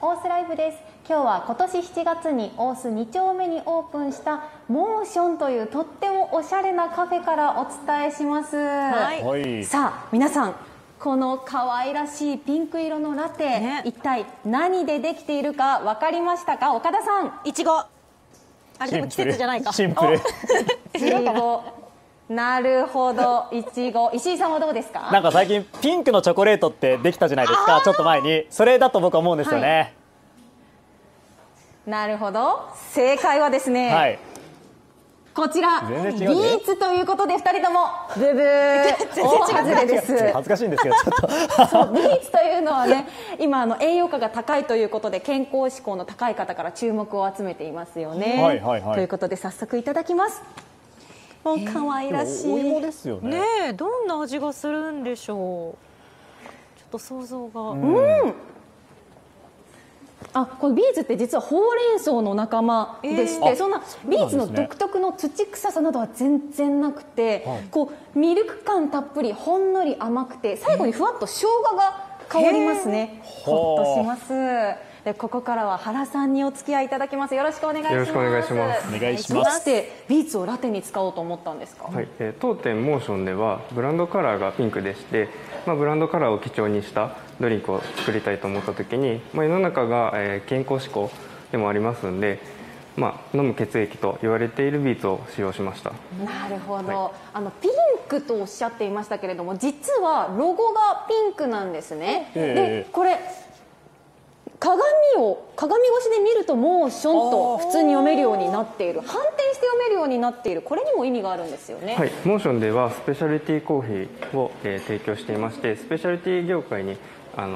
オースライブです。今日は今年7月に大須2丁目にオープンしたモーションというとってもおしゃれなカフェからお伝えします。 はい、 さあ皆さん、この可愛らしいピンク色のラテ、一体何でできているか分かりましたか？岡田さん。 いちご。あれでも季節じゃないか。 シンプル。 いちご。なるほど、いちご。石井さんはどうですか？ なんか最近ピンクのチョコレートってできたじゃないですか。ちょっと前にそれだと僕は思うんですよね。 なるほど。正解はですね。 はい。 こちら、ビ全然違うねーツということで、2人ともブブー大外れです。 恥ずかしいんですけど、ちょっとそうビーツというのはね、今栄養価が高いということで健康志向の高い方から注目を集めていますよね。 はいはいはい。 ということで早速いただきます。もう可愛らしい。 お芋ですよね。 ねえ、どんな味がするんでしょう。ちょっと想像が。 あ、このビーツって実はほうれん草の仲間でして、そんなビーツの独特の土臭さなどは全然なくて、こうミルク感たっぷり、ほんのり甘くて、最後にふわっと生姜が香りますね。ほっとします。でここからは原さんにお付き合いいただきます。よろしくお願いします。 よろしくお願いします。 お願いしどうます。 してビーツをラテに使おうと思ったんですか？ はい、当店モーションではブランドカラーがピンクでして、ブランドカラーを基調にしたドリンクを作りたいと思った時に、世の中が、健康志向でもありますので、飲む血液と言われているビーツを使用しました。 なるほど、ピンクとおっしゃっていましたけれども、実はロゴがピンクなんですね。でこれ鏡越しで見るとモーションと普通に読めるようになっている、反転して読めるようになっている、これにも意味があるんですよね。 はい、モーションではスペシャリティコーヒーを、提供していまして、スペシャリティ業界に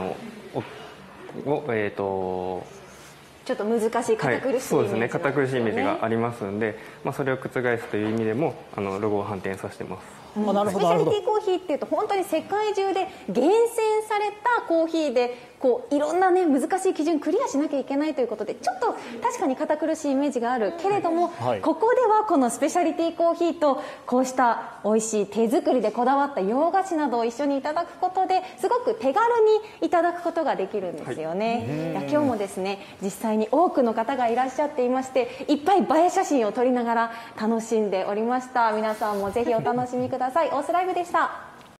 ちょっと難しい堅苦しいイメージが、ね、 そうですね、堅苦しいイメージがありますので、それを覆すという意味でもロゴを反転させています。 スペシャリティコーヒーっていうと本当に世界中で厳選されたコーヒーでいろんなね難しい基準クリアしなきゃいけないということで、ちょっと確かに堅苦しいイメージがあるけれども、ここではこのスペシャリティコーヒーとこうした美味しい手作りでこだわった洋菓子などを一緒にいただくことですごく手軽にいただくことができるんですよね。今日もですね、実際に多くの方がいらっしゃっていまして、いっぱい映え写真を撮りながら楽しんでおりました。皆さんもぜひお楽しみください。オースライブでした。